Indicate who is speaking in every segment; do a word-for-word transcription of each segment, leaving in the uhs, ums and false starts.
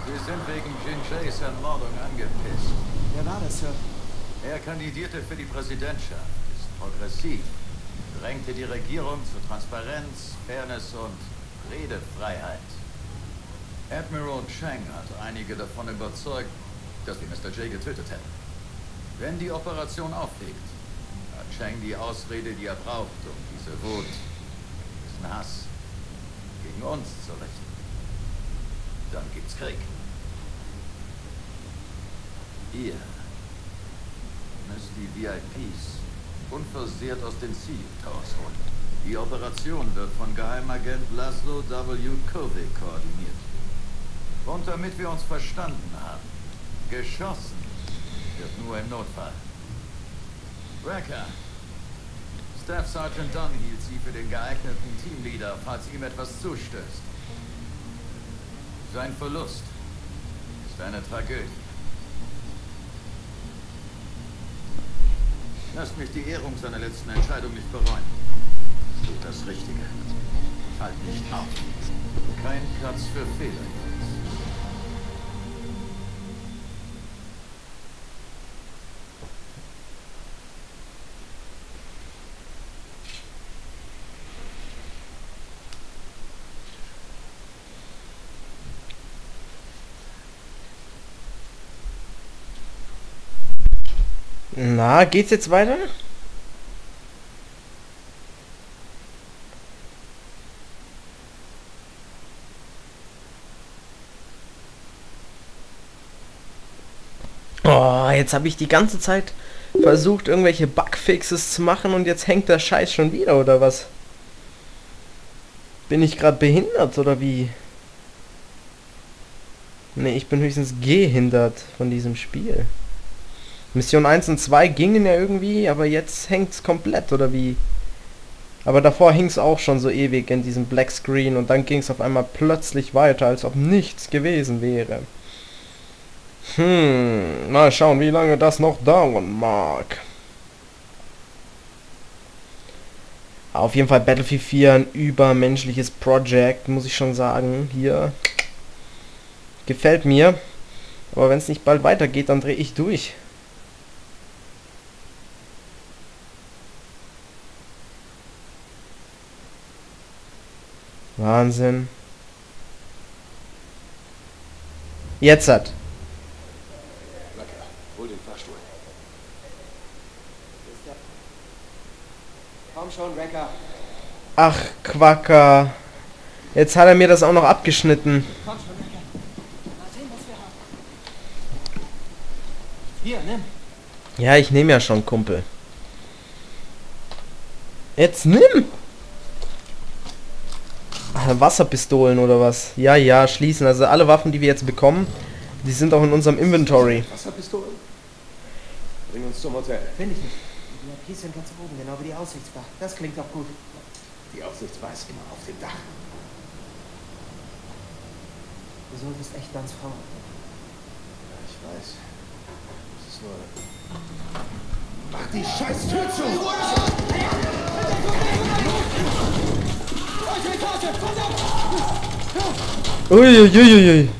Speaker 1: Wir sind wegen Jinjays Ermordung angepisst.
Speaker 2: Wer war das, Sir?
Speaker 1: Er kandidierte für die Präsidentschaft, ist progressiv, drängte die Regierung zu Transparenz, Fairness und Redefreiheit. Admiral Chang hat einige davon überzeugt, dass wir Mister J getötet hätten. Wenn die Operation auffliegt, hat Chang die Ausrede, die er braucht, um diese Wut, diesen Hass gegen uns zu richten. Dann gibt's Krieg. Ihr müsst die V I Ps unversehrt aus den C U Towers holen. Die Operation wird von Geheimagent Laszlo W. Kovic koordiniert. Und damit wir uns verstanden haben, geschossen wird nur im Notfall. Wrecker, Staff Sergeant Dunn hielt Sie für den geeigneten Teamleader, falls ihm etwas zustößt. Sein Verlust ist eine Tragödie. Lasst mich die Ehrung seiner letzten Entscheidung nicht bereuen. Tut das Richtige. Fallt nicht auf. Kein Platz für Fehler.
Speaker 3: Na, geht's jetzt weiter? Oh, jetzt habe ich die ganze Zeit versucht, irgendwelche Bugfixes zu machen und jetzt hängt der Scheiß schon wieder, oder was? Bin ich gerade behindert, oder wie? Ne, ich bin höchstens gehindert von diesem Spiel. Mission eins und zwei gingen ja irgendwie, aber jetzt hängt's komplett, oder wie? Aber davor hing's auch schon so ewig in diesem Black Screen und dann ging's auf einmal plötzlich weiter, als ob nichts gewesen wäre. Hm, mal schauen, wie lange das noch dauern mag. Auf jeden Fall Battlefield vier ein übermenschliches Projekt, muss ich schon sagen. Hier gefällt mir. Aber wenn es nicht bald weitergeht, dann drehe ich durch. Wahnsinn. Jetzt hat.
Speaker 2: Wrecker, hol den Fahrstuhl. Komm schon, Wrecker.
Speaker 3: Ach, Quacker. Jetzt hat er mir das auch noch abgeschnitten.
Speaker 2: Komm schon, Wrecker. Mal sehen, was wir haben. Hier, nimm.
Speaker 3: Ja, ich nehme ja schon, Kumpel. Jetzt nimm! Wasserpistolen oder was? Ja, ja, schließen. Also alle Waffen, die wir jetzt bekommen, die sind auch in unserem Inventory.
Speaker 2: Wasserpistolen? Bring uns zum Hotel. Finde ich nicht. Die V I Ps sind ganz oben, genau wie die Aussichtsbar. Das klingt doch gut. Die Aussichtsbar ist immer auf dem Dach. Du solltest echt ganz faul. Ja, ich weiß. Es ist nur... Mach die scheiß Tür zu!
Speaker 3: Uiuiuiui.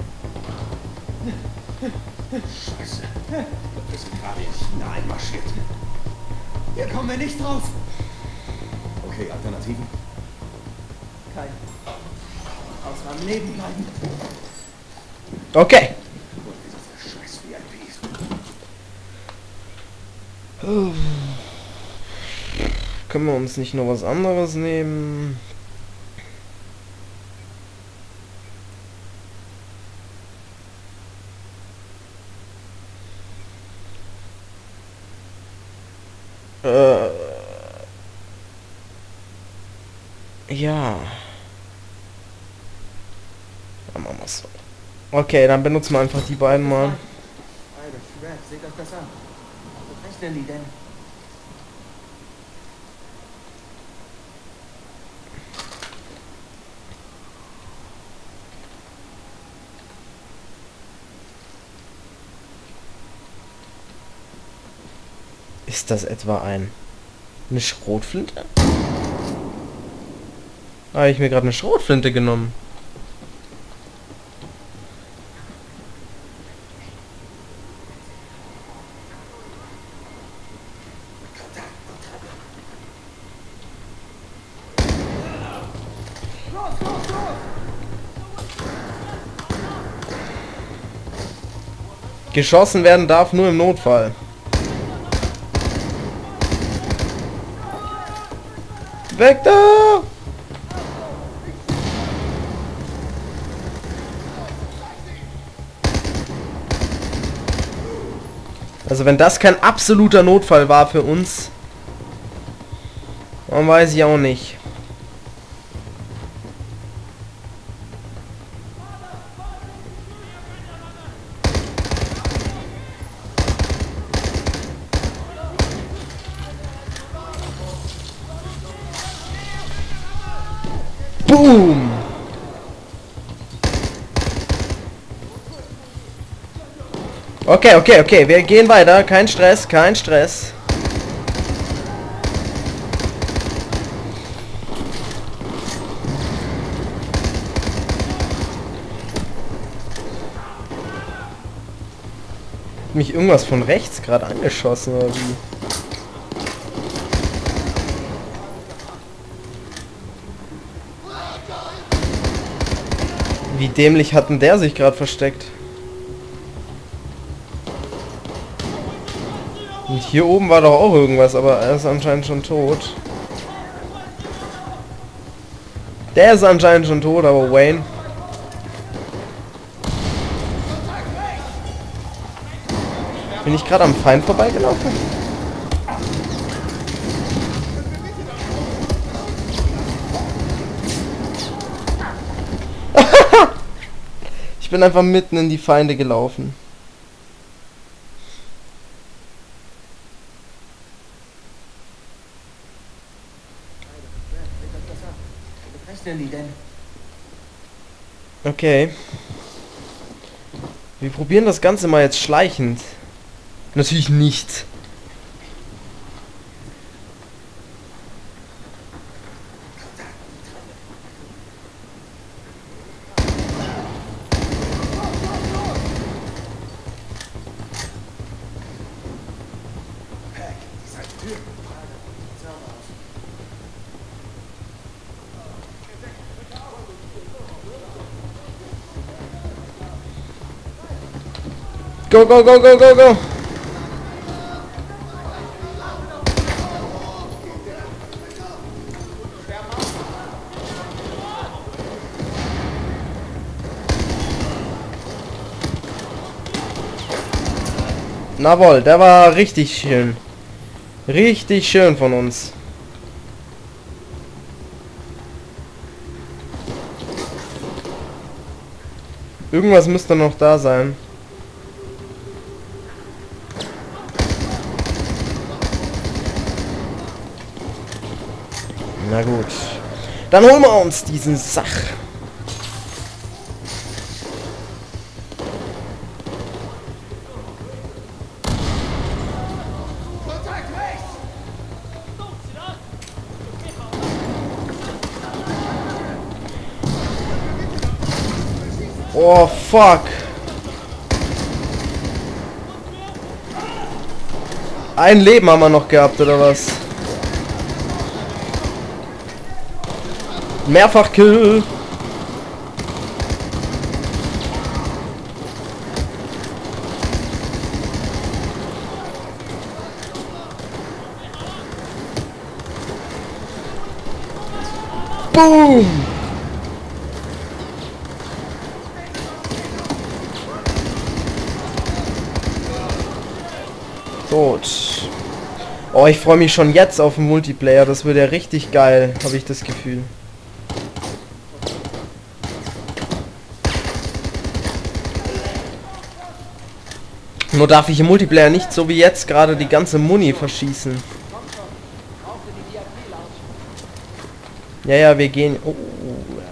Speaker 2: Scheiße. Wir sind gerade hineinmarschiert. Hier kommen wir nicht raus. Okay, Alternativen? Keine. Außer am Leben bleiben.
Speaker 3: Okay.
Speaker 2: Und diese scheiß V I Ps.
Speaker 3: Können wir uns nicht noch was anderes nehmen? Äh, ja. Dann machen wir es so. Okay, dann benutzen wir einfach die beiden mal.
Speaker 2: Alter Schwert, seht euch das an. Was rechnen die denn?
Speaker 3: Ist das etwa ein... eine Schrotflinte? Habe ich mir gerade eine Schrotflinte genommen. Geschossen werden darf nur im Notfall. Weg da! Also wenn das kein absoluter Notfall war für uns, dann weiß ich auch nicht. Boom! Okay, okay, okay, wir gehen weiter. Kein Stress, kein Stress. Mich irgendwas von rechts gerade angeschossen oder wie? Wie dämlich hat denn der sich gerade versteckt? Und hier oben war doch auch irgendwas, aber er ist anscheinend schon tot. Der ist anscheinend schon tot, aber Wayne... Bin ich gerade am Feind vorbeigelaufen? Ich bin einfach mitten in die Feinde gelaufen. Okay. Wir probieren das Ganze mal jetzt schleichend. Natürlich nicht. Go, go, go, go, go, go! Jawohl, der war richtig schön. Richtig schön von uns. Irgendwas müsste noch da sein. Na gut. Dann holen wir uns diesen Sach. Oh, fuck. Ein Leben haben wir noch gehabt, oder was? Mehrfach Kill. Boom. Tot. Oh, ich freue mich schon jetzt auf den Multiplayer. Das wird ja richtig geil, habe ich das Gefühl. Nur darf ich im Multiplayer nicht so wie jetzt gerade die ganze Muni verschießen. Ja, ja, wir gehen... Oh, ja.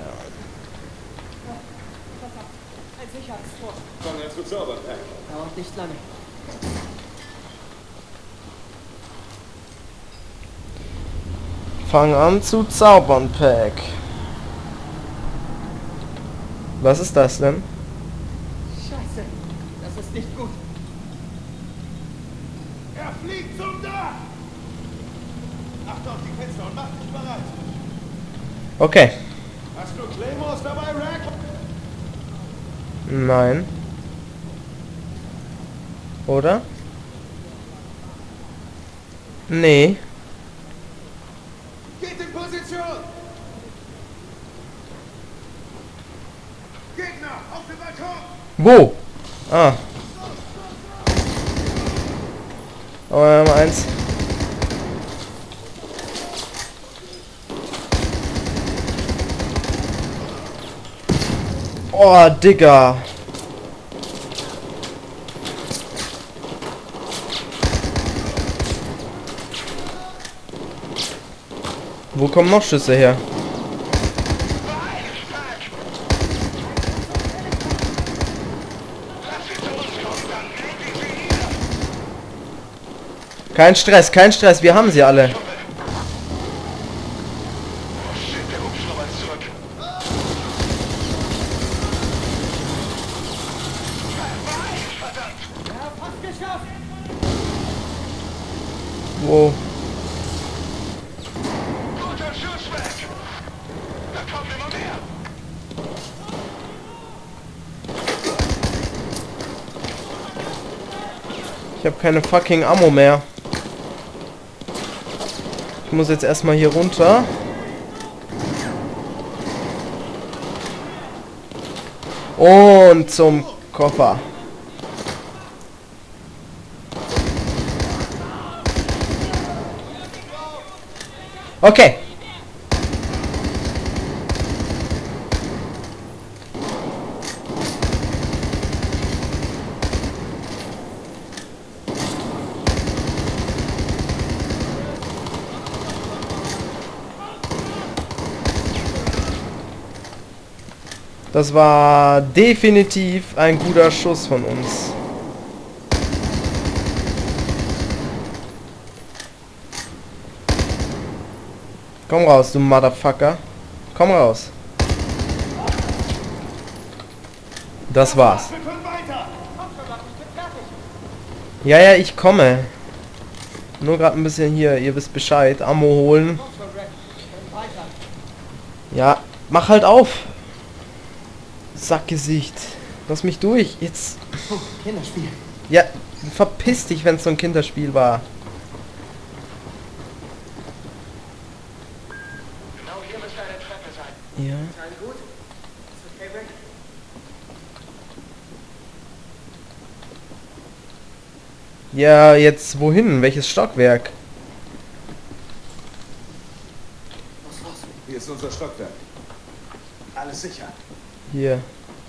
Speaker 2: Dauert nicht lange.
Speaker 3: Fang an zu zaubern, Pack. Was ist das denn?
Speaker 2: Scheiße, das ist nicht gut.
Speaker 4: Er fliegt zum Dach! Achte auf die Fenster und mach dich bereit.
Speaker 3: Okay.
Speaker 4: Hast du Claymores dabei, Rack?
Speaker 3: Nein. Oder? Nee.
Speaker 4: Geht in Position! Gegner, auf dem Balkon!
Speaker 3: Wo? Ah. Oh, wir haben eins. Oh, Digga. Wo kommen noch Schüsse her? Kein Stress, kein Stress, wir haben sie alle. Wow. Ich habe keine fucking Ammo mehr. Ich muss jetzt erstmal hier runter. Und zum Koffer. Okay. Das war definitiv ein guter Schuss von uns. Komm raus, du Motherfucker. Komm raus. Das war's. Ja, ja, ich komme. Nur gerade ein bisschen hier, ihr wisst Bescheid. Ammo holen. Ja, mach halt auf. Sackgesicht. Lass mich durch. Jetzt.
Speaker 2: Oh, Kinderspiel.
Speaker 3: Ja, verpiss dich, wenn es so ein Kinderspiel war.
Speaker 4: Genau hier müsste eine Treppe sein.
Speaker 3: Ja.
Speaker 2: Alles gut? Ist okay, Rick?
Speaker 3: Ja, jetzt wohin? Welches Stockwerk?
Speaker 2: Was, was?
Speaker 4: Hier ist unser Stockwerk. Alles sicher.
Speaker 3: Hier.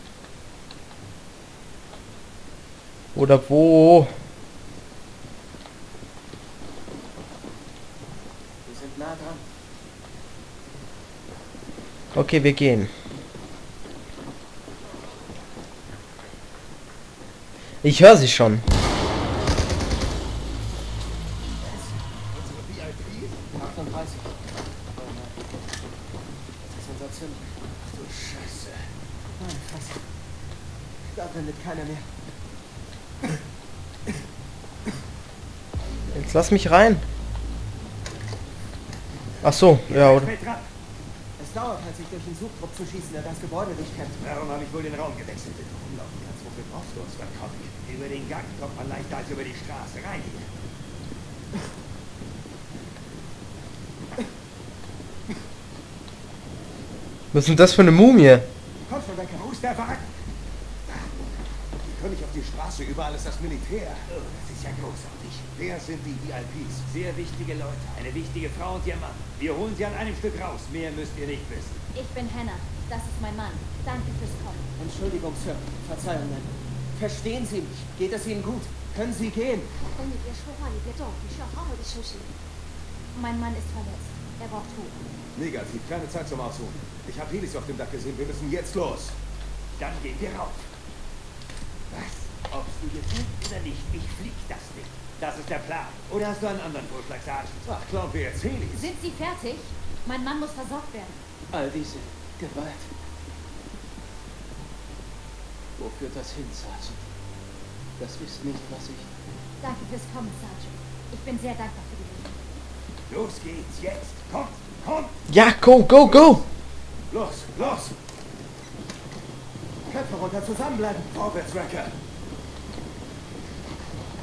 Speaker 3: Oder wo?
Speaker 2: Wir sind nah dran.
Speaker 3: Okay, wir gehen. Ich höre sie schon.
Speaker 4: Unsere V I Ps?
Speaker 2: achtunddreißig. Oh nein. Das ist Sensation.
Speaker 4: Ach du Scheiße.
Speaker 2: Meine Fresse. Da blendet keiner mehr.
Speaker 3: Jetzt lass mich rein. Ach so, ja, oder?
Speaker 4: Spät dran.
Speaker 2: Es dauert halt, sich durch den Suchtrupp zu schießen, der das Gebäude nicht kennt.
Speaker 4: Darum habe ich wohl den Raum gewechselt. Wenn du rumlaufen kannst, wofür brauchst du uns, Van Comic? Über den Gang kommt man leichter als über die Straße. Rein hier.
Speaker 3: Was ist denn das für eine Mumie?
Speaker 4: Komm schon, Becker. Wo ist der Wagen? Die können nicht auf die Straße. Überall ist das Militär. Oh, das ist ja großartig. Wer sind die V I Ps?
Speaker 5: Sehr wichtige Leute, eine wichtige Frau und ihr Mann. Wir holen sie an einem Stück raus, mehr müsst ihr nicht wissen.
Speaker 6: Ich bin Hannah. Das ist mein Mann. Danke fürs Kommen.
Speaker 2: Entschuldigung, Sir. Verzeihung, nein. Verstehen Sie mich? Geht es Ihnen gut? Können Sie gehen?
Speaker 6: 等你别说话，也别动，你需要好好的休息。Mein Mann ist verletzt. Er braucht Ruhe.
Speaker 4: Negativ. Keine Zeit zum Ausruhen. Ich habe Helis auf dem Dach gesehen. Wir müssen jetzt los.
Speaker 5: Dann gehen wir rauf. Was? Ob es dir gefällt oder nicht, ich flieg das Ding. Das ist der Plan. Oder hast du einen anderen Vorschlag, Sergeant?
Speaker 4: Ach, klauen wir jetzt Helis?
Speaker 6: Sind Sie fertig? Mein Mann muss versorgt werden.
Speaker 2: All diese Gewalt. Wo führt das hin, Sergeant? Das ist nicht, was ich...
Speaker 6: Danke fürs Kommen, Sergeant. Ich bin sehr dankbar für die Hilfe.
Speaker 4: Los geht's jetzt. Kommt, kommt.
Speaker 3: Ja, go, go, go!
Speaker 4: Los, los.
Speaker 2: Köpfe runter, zusammenbleiben.
Speaker 4: Vorwärts, Wrecker.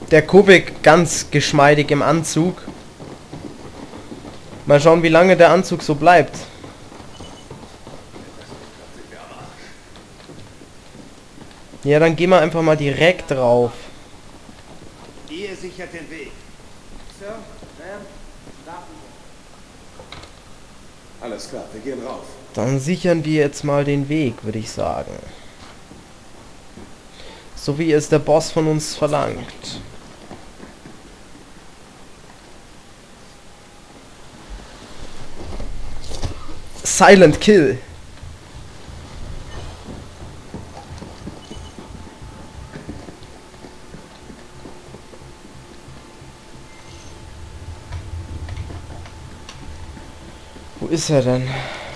Speaker 3: Der Kubik ganz geschmeidig im Anzug. Mal schauen, wie lange der Anzug so bleibt. Ja, dann gehen wir einfach mal direkt drauf.
Speaker 5: Ihr sichert den Weg.
Speaker 2: Sir, Ma'am, warten wir. Alles klar, wir gehen rauf.
Speaker 3: Dann sichern wir jetzt mal den Weg, würde ich sagen. So wie es der Boss von uns verlangt. Silent Kill. Wo ist er denn?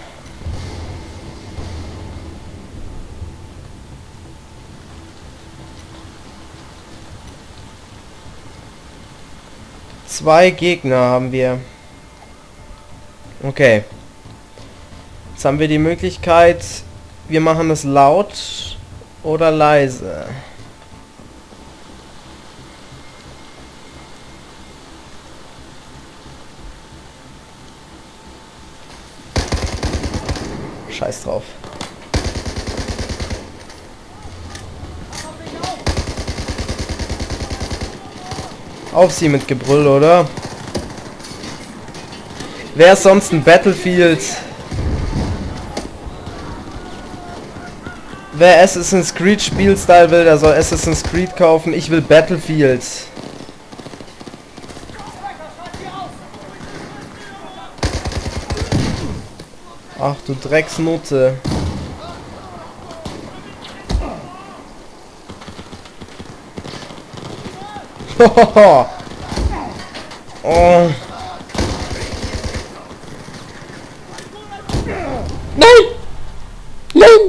Speaker 3: Zwei Gegner haben wir. Okay. Jetzt haben wir die Möglichkeit, wir machen es laut oder leise. Scheiß drauf. Auf sie mit Gebrüll, oder? Wer ist sonst ein Battlefield? Wer Assassin's Creed Spielstyle will, der soll Assassin's Creed kaufen. Ich will Battlefield. Ach du Drecksnutte. Oh. Nein! Nein!